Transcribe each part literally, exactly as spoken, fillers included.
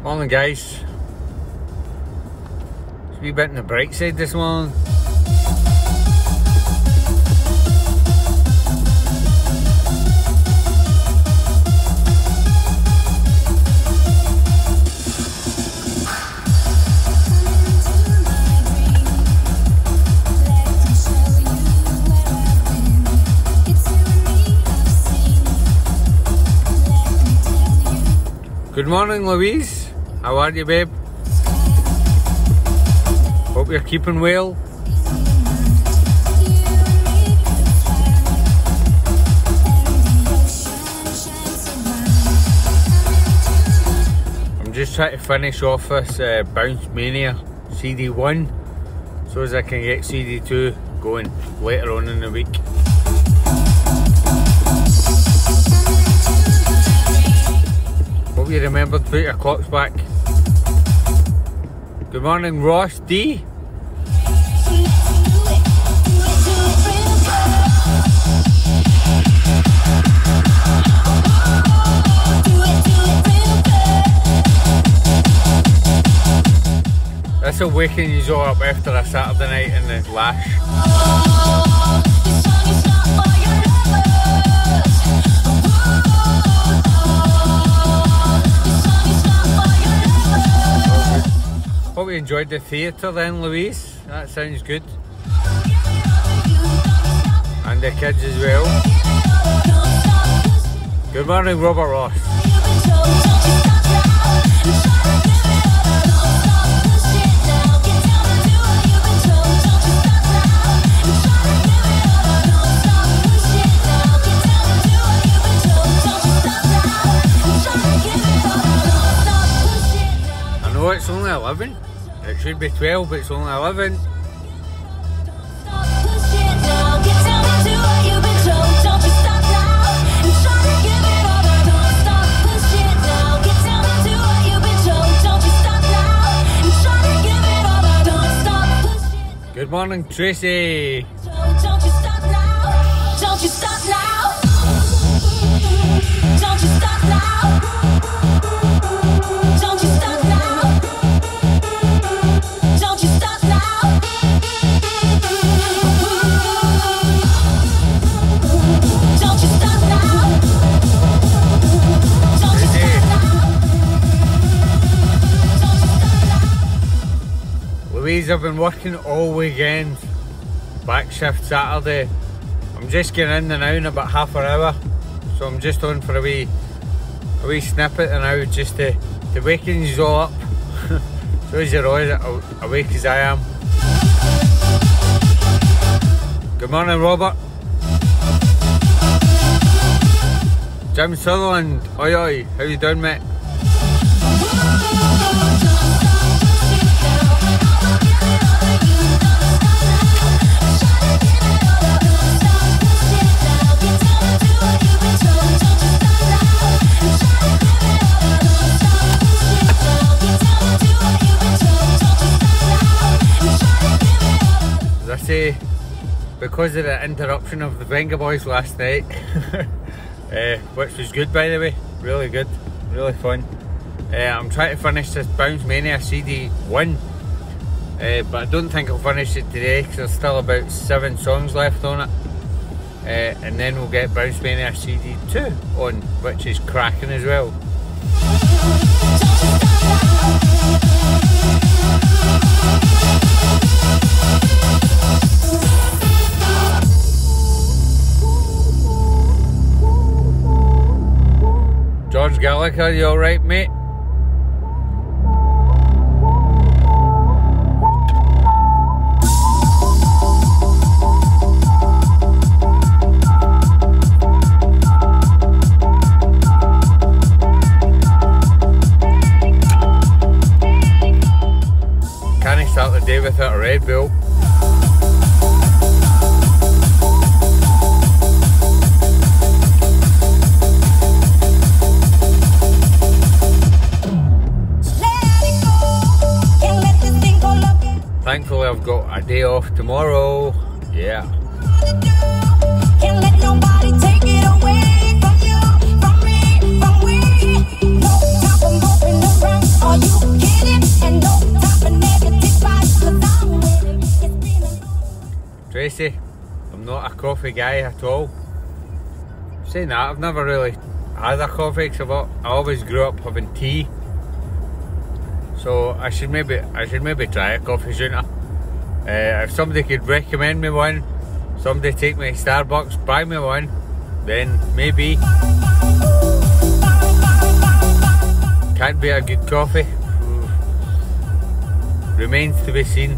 Morning guys. It's a wee bit on the bright side this morning. Good morning Louise, how are you babe? Hope you're keeping well. I'm just trying to finish off this uh, Bounce Mania C D one so as I can get C D two going later on in the week. Hope you remembered to put your clocks back. Good morning Ross D. This will waken you all up after a Saturday night in the lash. Hope you enjoyed the theatre then, Louise. That sounds good. And the kids as well. Good morning, Robert Ross. I know it's only eleven. It should be twelve, but it's only eleven. Good morning, Tracy. Don't you stop now. Don't you stop now. Don't you stop now. Don't you stop now. Don't you stop now. Don't you stop now. Don't you stop now. Louise, I've been working all weekend. Back shift Saturday. I'm just getting in there now in about half an hour. So I'm just on for a wee a wee snippet and now just to, to waken you all up. So as you're always awake as I am. Good morning Robert. Jim Sutherland, oi oi, how you doing mate? As I say, because of the interruption of the Venga Boys last night, uh, which was good by the way, really good, really fun. Uh, I'm trying to finish this Bounce Mania C D one, uh, but I don't think I'll finish it today because there's still about seven songs left on it. Uh, and then we'll get Bounce Mania C D two on, which is cracking as well. George Gallagher, you alright mate? Can't start the day without a Red Bull. Thankfully I've got a day off tomorrow. Yeah. Can't let nobody take it away from you, from me, from we. No time for moping around. All Tracy. I'm not a coffee guy at all. Saying that, I've never really had a coffee because I always grew up having tea. So I should maybe I should maybe try a coffee, shouldn't I? Uh, if somebody could recommend me one, somebody take me to Starbucks, buy me one, then maybe. Can't be a good coffee. Ooh. Remains to be seen.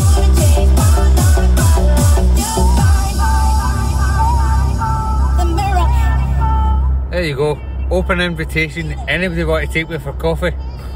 There you go. Open invitation. Anybody want to take me for coffee?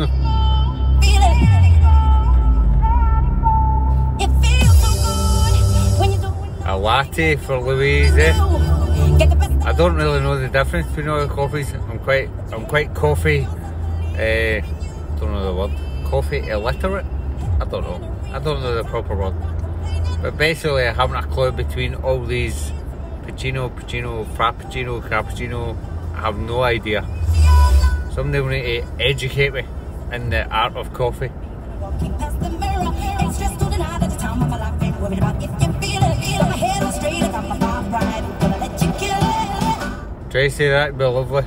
A latte for Louise, eh? I don't really know the difference between all the coffees. I'm quite, I'm quite coffee. Uh, don't know the word. Coffee illiterate. I don't know. I don't know the proper word. But basically, I haven't a clue between all these Puccino, Puccino, Frappuccino, Cappuccino. I have no idea. Somebody will need to educate me in the art of coffee. Tracy, that'd be lovely.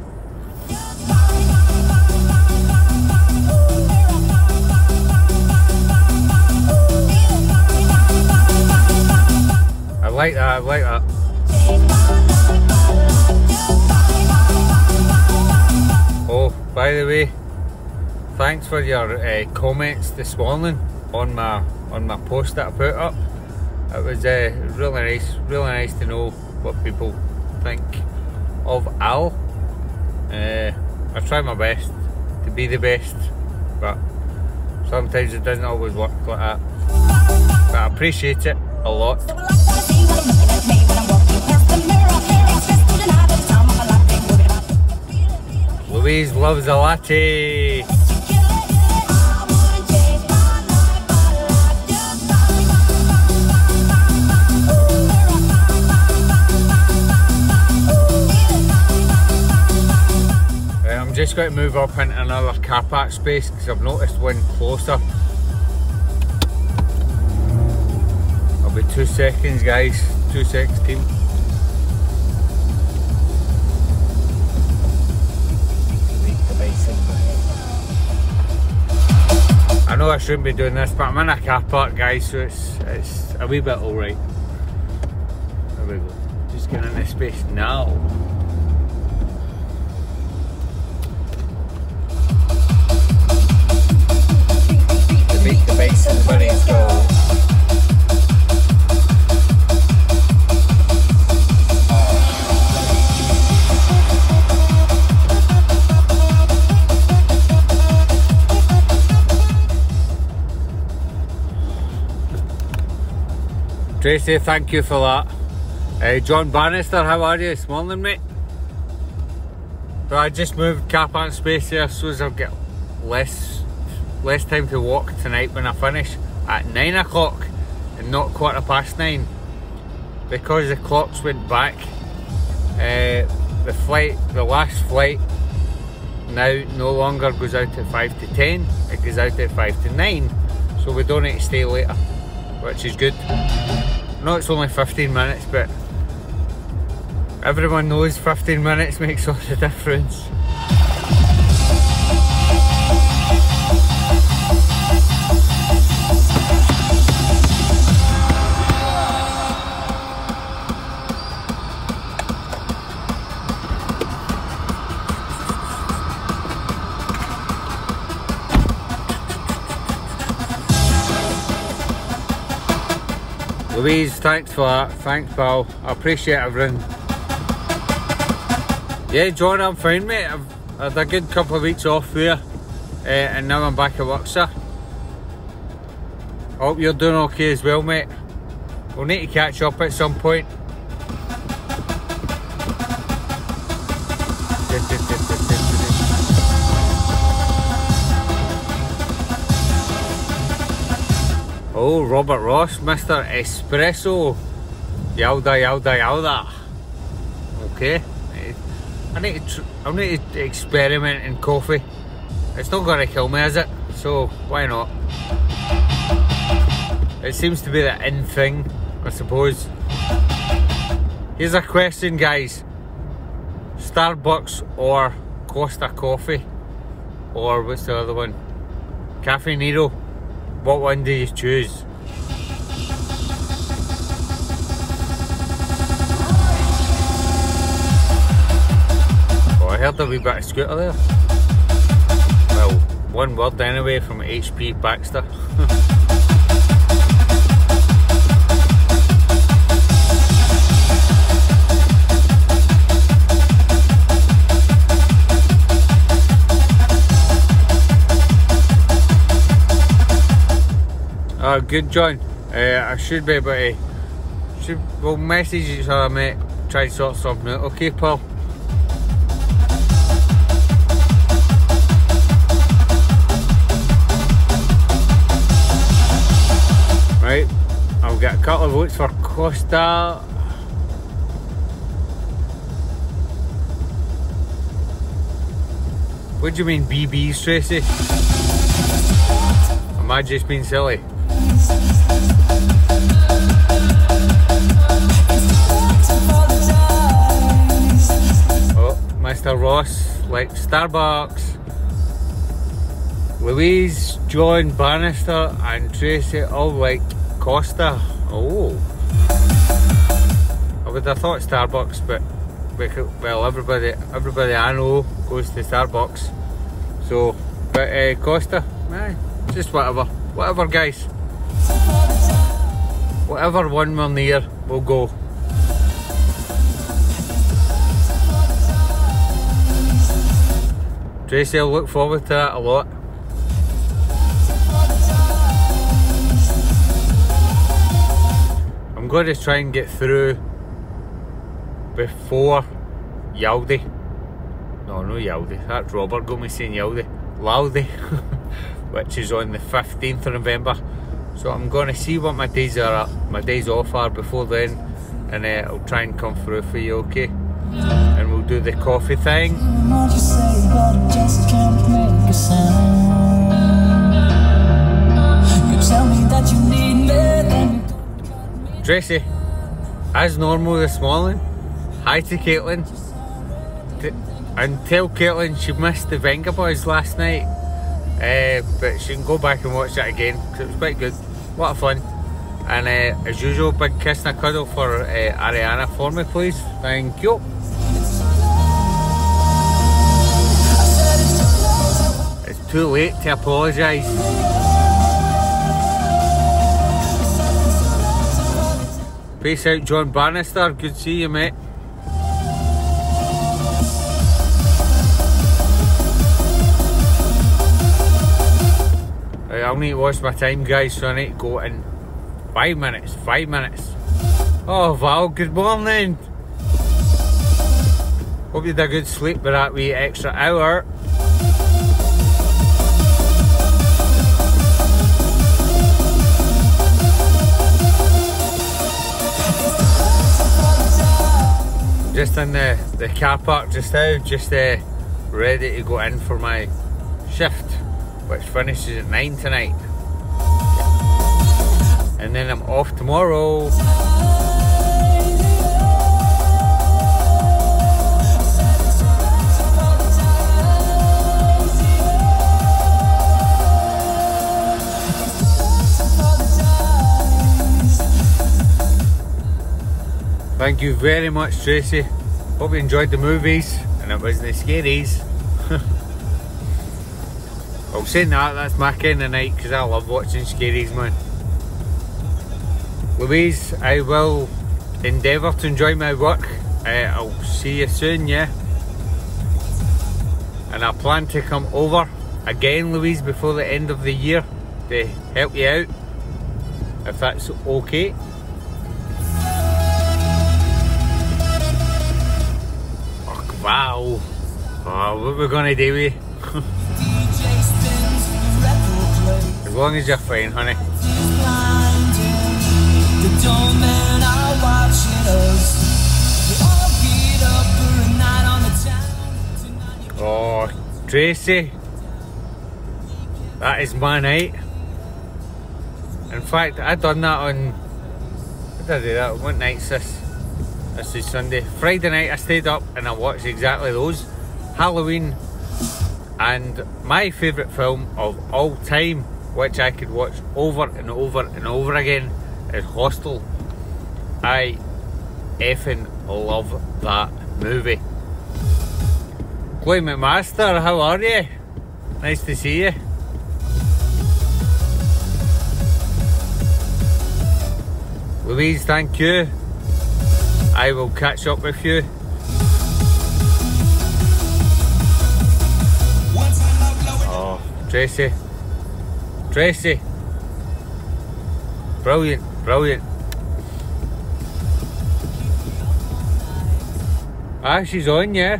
I like that, I like that. Oh, by the way, thanks for your uh, comments this morning on my on my post that I put up. It was uh, really nice, really nice to know what people think of Al. Uh, I try my best to be the best, but sometimes it doesn't always work like that. But I appreciate it a lot. Louise loves a latte. I'm just going to move up into another car park space because I've noticed one closer. I'll be two seconds, guys. Two seconds, team. I know I shouldn't be doing this, but I'm in a car park, guys, so it's it's a wee bit alright. There we go. Just getting into space now. Beat the bass and the bunnies go. Tracy, thank you for that. Uh, John Bannister, how are you this morning, mate? So I just moved car park space here so as I'll get less less time to walk tonight when I finish at nine o'clock and not quarter past nine, because the clocks went back. Uh, the flight, the last flight now no longer goes out at five to ten, it goes out at five to nine, so we don't need to stay later, which is good. No, it's only fifteen minutes, but everyone knows fifteen minutes makes all the difference. Louise, thanks for that. Thanks, pal. I appreciate everything. Yeah, John, I'm fine, mate. I've had a good couple of weeks off there, uh, and now I'm back at work, sir. Hope you're doing okay as well, mate. We'll need to catch up at some point. Oh, Robert Ross, Mister Espresso. Yalda, yalda, yalda. Okay. I need to, I need to experiment in coffee. It's not going to kill me, is it? So, why not? It seems to be the in thing. I suppose. Here's a question, guys. Starbucks or Costa Coffee? Or what's the other one? Caffè Nero. What one do you choose? Oh, I heard a wee bit of scooter there. Well, one word anyway from H P Baxter. Oh, good, John. Uh, I should be able to. Should we'll message each other, mate. Try to sort something out. Okay, Paul. Right, I'll get a couple of votes for Costa. What do you mean B Bs, Tracy? Am I just being silly? Oh, Mister Ross likes Starbucks. Louise, John, Bannister and Tracy all like Costa. Oh, I would have thought Starbucks, but well, everybody, everybody I know goes to Starbucks. So, but uh, Costa, nah, just whatever, whatever, guys. Whatever one we're near, we'll go. Tracy, I'll look forward to that a lot. I'm going to try and get through before Yaldi. No, no Yaldi. That's Robert got me saying Yaldi. Laldi, which is on the fifteenth of November. So I'm going to see what my days are, my days off are before then, and uh, I'll try and come through for you, okay? And we'll do the coffee thing. Tracy, as normal this morning, hi to Caitlin, and tell Caitlin she missed the Vengaboys last night, uh, but she can go back and watch that again because it was quite good. A lot of fun. And uh, as usual, big kiss and a cuddle for uh, Ariana for me, please. Thank you. It's too late to apologise. Peace out, John Bannister. Good to see you, mate. Right, I'll need to watch my time, guys, so I need to go in five minutes. Five minutes. Oh, Val, good morning. Hope you had a good sleep with that wee extra hour. Just in the, the car park just now, just uh, ready to go in for my shift, which finishes at nine tonight. And then I'm off tomorrow. Thank you very much, Tracy. Hope you enjoyed the movies and it wasn't the scaries. Well, saying that, that's my kind of night because I love watching scaries, man. Louise, I will endeavour to enjoy my work. Uh, I'll see you soon, yeah? And I plan to come over again, Louise, before the end of the year to help you out, if that's okay. Wow. Oh, what we're gonna do with you? As long as you're fine, honey. Oh, Tracy. That is my night. In fact, I done that on... What did I do that? What night's this? This is Sunday. Friday night I stayed up and I watched exactly those. Halloween, and my favourite film of all time, which I could watch over and over and over again, is Hostel. I effing love that movie. Chloe McMaster, how are you? Nice to see you. Louise, thank you. I will catch up with you. Oh, Tracy. Tracy. Brilliant, brilliant. Ah, she's on, yeah.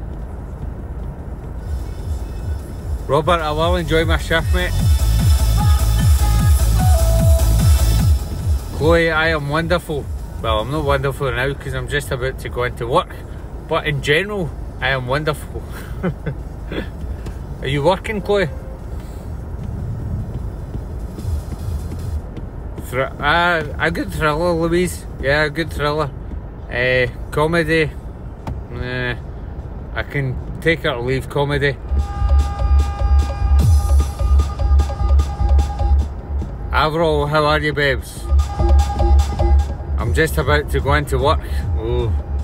Robert, I will enjoy my shift, mate. Chloe, I am wonderful. Well, I'm not wonderful now because I'm just about to go into work. But in general, I am wonderful. Are you working, Chloe? Thr uh, a good thriller, Louise. Yeah, a good thriller. Uh, comedy. Uh, I can take it or leave comedy. Avril, how are you, babes? I'm just about to go into work. Ooh.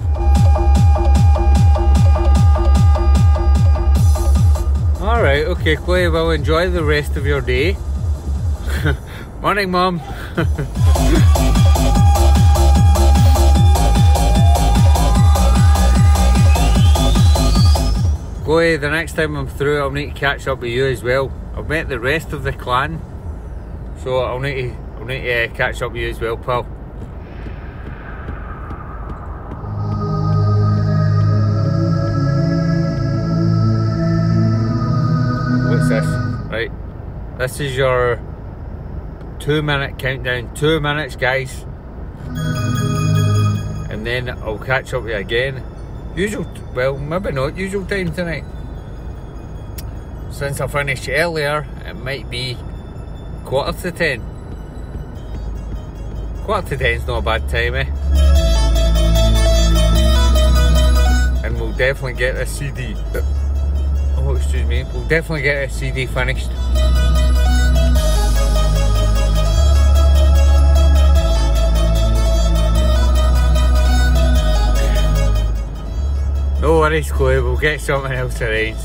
Alright, okay, Chloe, well, enjoy the rest of your day. Morning, Mum. Chloe, the next time I'm through, I'll need to catch up with you as well. I've met the rest of the clan, so I'll need to, I'll need to uh, catch up with you as well, pal. What's this? Right, this is your two minute countdown. Two minutes, guys, and then I'll catch up with you again. Usual, well, maybe not usual time tonight. Since I finished earlier, it might be quarter to ten. Quarter to ten's not a bad time, eh? And we'll definitely get this C D. Oh, excuse me. We'll definitely get this C D finished. No worries, Chloe, we'll get something else arranged.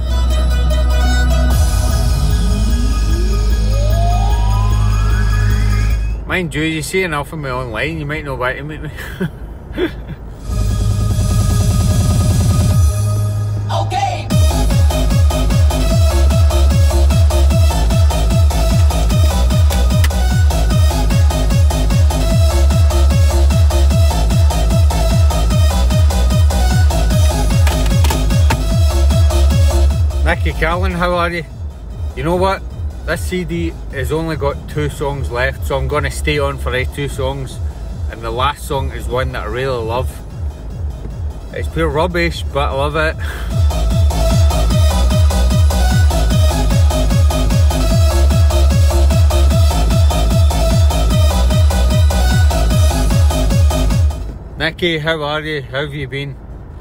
Mind you, you see enough of me online, you might know why to meet me. Okay. Nicky Callan, how are you? You know what? This C D has only got two songs left, so I'm going to stay on for these two songs. And the last song is one that I really love. It's pure rubbish, but I love it. Nicky, how are you? How have you been?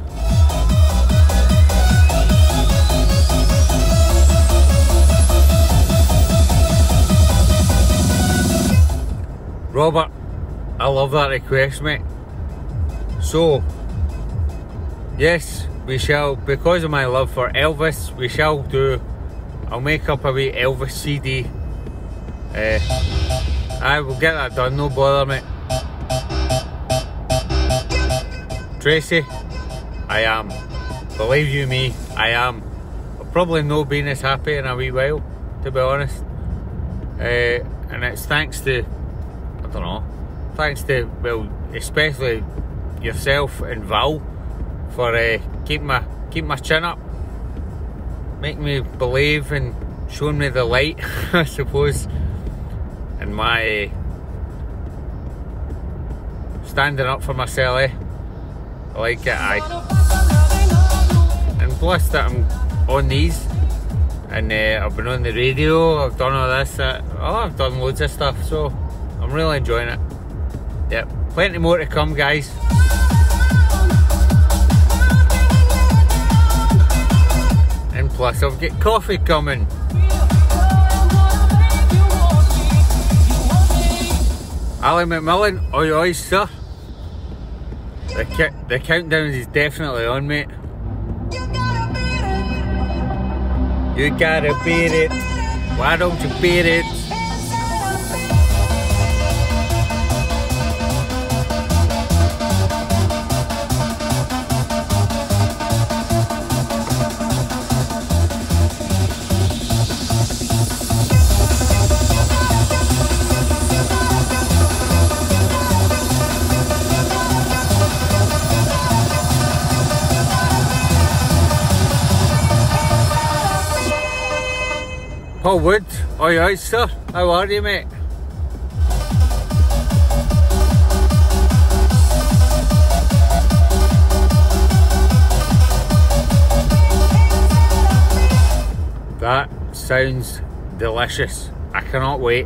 Robert, I love that request, mate. So, yes, we shall, because of my love for Elvis, we shall do, I'll make up a wee Elvis C D. Uh, I will get that done, no bother, mate. Tracy, I am. Believe you me, I am. I've probably not been as happy in a wee while, to be honest. Uh, and it's thanks to, I don't know, thanks to, well, especially yourself and Val for uh, keeping my keep my chin up, making me believe and showing me the light, I suppose, and my uh, standing up for myself, eh? I like it, aye. And plus that I'm on these, and uh, I've been on the radio, I've done all this, uh, oh, I've done loads of stuff, so I'm really enjoying it. Yep. Plenty more to come, guys. And plus I've got coffee coming. Ali McMillan, oi oi sir. The, ca the countdown is definitely on, mate. You gotta beat it. Why don't you beat it? Paul Wood, oi oi sir, how are you, mate? That sounds delicious. I cannot wait.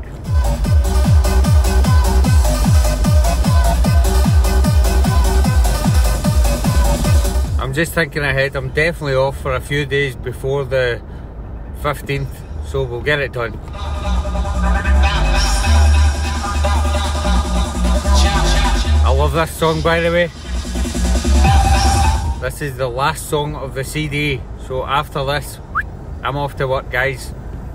I'm just thinking ahead, I'm definitely off for a few days before the fifteenth. So we'll get it done. I love this song, by the way. This is the last song of the C D, so after this I'm off to work, guys,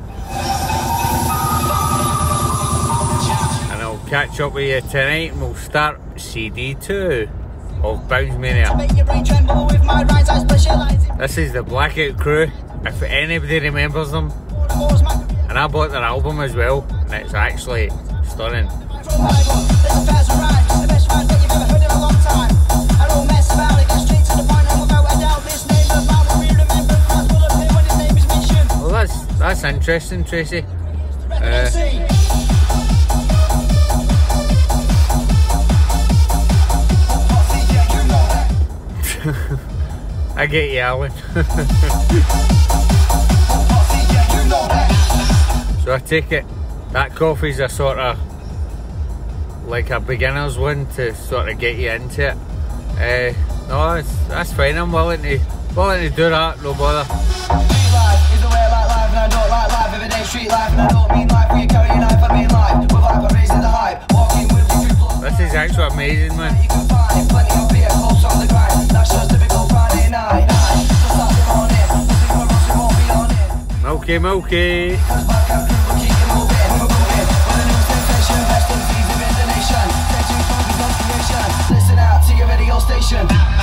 and I'll catch up with you tonight and we'll start C D two of Bounce Mania. This is the Blackout Crew, if anybody remembers them. And I bought their album as well, and it's actually stunning. Well, that's that's interesting, Tracy. Uh, I get you, Alan. So I take it that coffee's a sort of like a beginner's one to sort of get you into it. Uh, no, that's, that's fine. I'm willing to willing to do that. No bother. This is actually amazing, man. Milky, milky. Listen out to your radio station.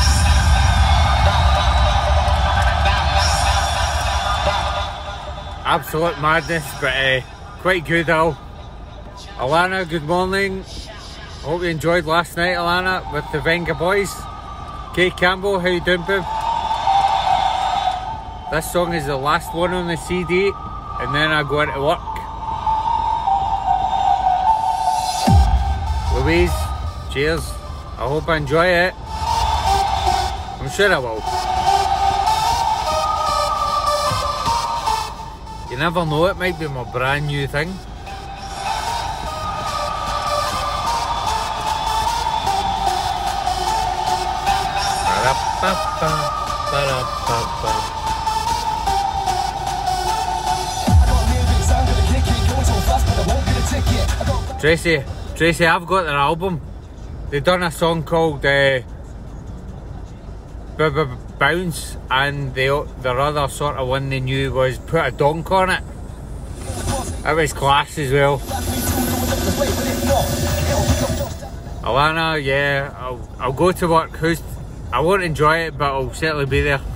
Absolute madness, but uh, quite good though. Alana, good morning. Hope you enjoyed last night, Alana, with the Venga Boys. Kate Campbell, how you doing, babe? This song is the last one on the C D, and then I go into work. Louise, cheers. I hope I enjoy it. I'm sure I will. You never know, it might be my brand new thing. Tracy, Tracy, I've got their album. They've done a song called uh, B -B Bounce, and the, their other sort of one they knew was Put a Donk on It. It was class as well. Alana, yeah, I'll, I'll go to work. Who's, I won't enjoy it, but I'll certainly be there.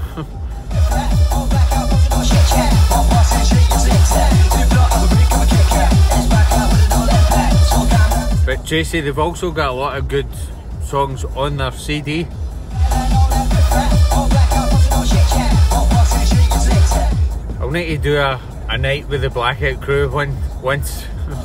But Tracy, they've also got a lot of good songs on their C D. I'll need to do a, a night with the Blackout Crew one, once.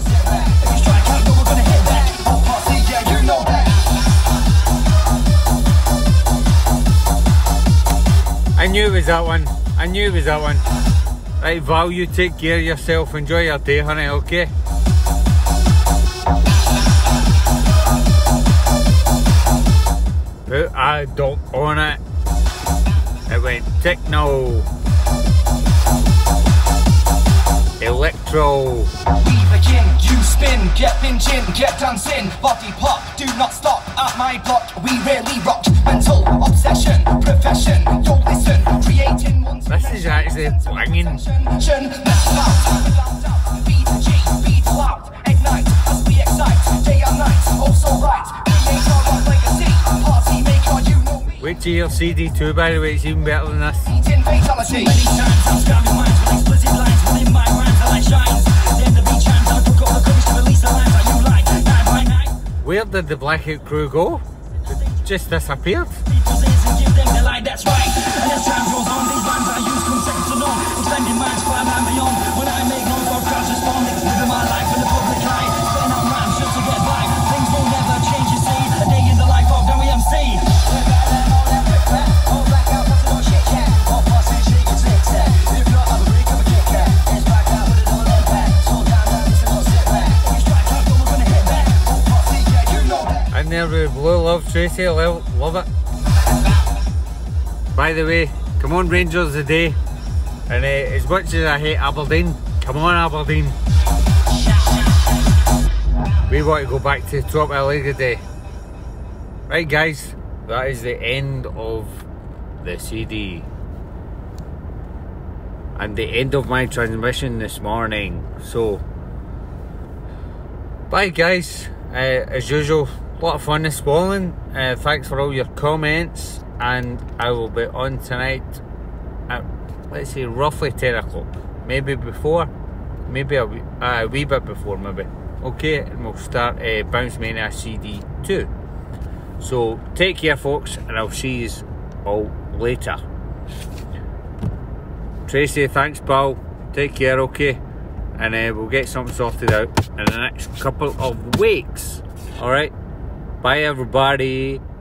I knew it was that one. I knew it was that one. Right, Val, you take care of yourself. Enjoy your day, honey, okay? put a dot on it. It went techno, electro. We begin, you spin, get binging, get dancing, body pop, do not stop at my block. We really rock, mental obsession, profession. You'll listen, creating one. This is actually banging. Beat G, beat loud, ignite as we excite, day and night, also right. Create our own legacy, party maker, you know me. Wait till your C D two, by the way, it's even better than this. In fatality. Many times I'm scamming minds with explicit lines within my rhymes, I like shines. Then the beat chimes, I took all the courage to release the lines that you like. Night by night. Where did the Blackout crew go? Just disappeared. People's ears and give them the light, that's right. And as time goes on, these rhymes I use come second to none. Extending minds far and beyond. When I make noise, for crowds respond. Living my life in the public eye. Spitting out rhymes just to get by. Things will never change, you see. A day in the life of W M C. In there with Blue Love Tracy, lo- love it. By the way, come on Rangers today. And uh, as much as I hate Aberdeen, come on Aberdeen. We want to go back to the top of the league today. Right guys, that is the end of the C D. And the end of my transmission this morning. So, bye guys. Uh, as usual, a lot of fun this morning. Uh, thanks for all your comments, and I will be on tonight at, let's say, roughly ten o'clock. Maybe before, maybe a wee, uh, a wee bit before, maybe. Okay, and we'll start uh, Bounce Mania C D two. So take care, folks, and I'll see you all later. Tracy, thanks, pal. Take care, okay, and uh, we'll get something sorted out in the next couple of weeks. All right. Bye everybody.